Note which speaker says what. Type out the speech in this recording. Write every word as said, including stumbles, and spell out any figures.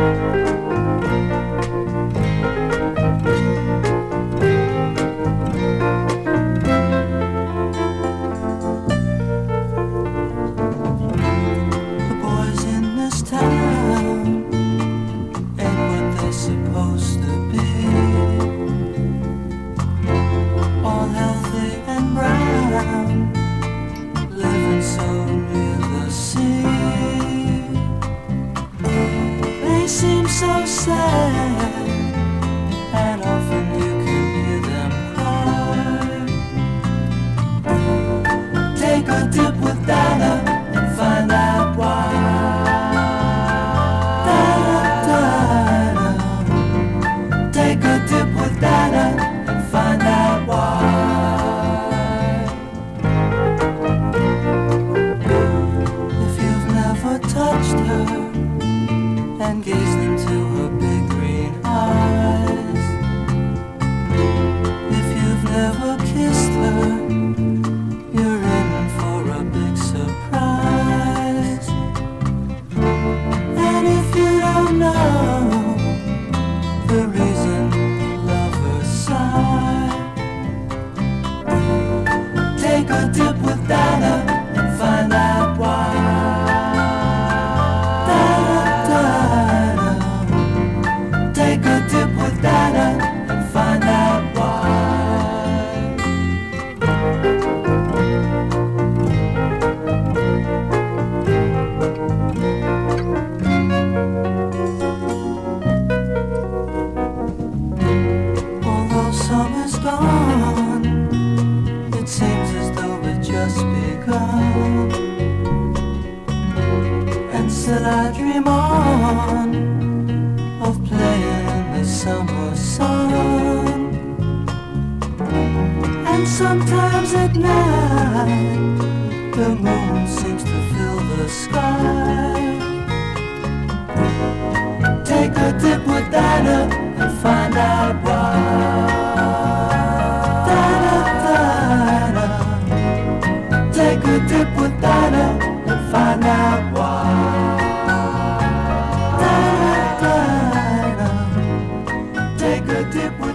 Speaker 1: Supposed to be all healthy and brown, living so near the sea. They seem so sad, and often you can hear them cry. Take a dip with Dinah and find out why. Take a dip with Dinah and find out why. If you've never touched her and gazed into her big green eyes, if you've never kissed her, you're in for a big surprise. And if you don't know the reason lovers sigh, take a dip with Dinah and find out why. Dinah, Dinah, take a dip with Dinah and find out why. Summer's gone, it seems as though it just begun, and still I dream on of playing in the summer sun. And sometimes at night the moon seems to fill the sky. Take a dip with Dinah and find out why. Take a dip with Dinah and find out why. Dinah, Dinah, take a dip with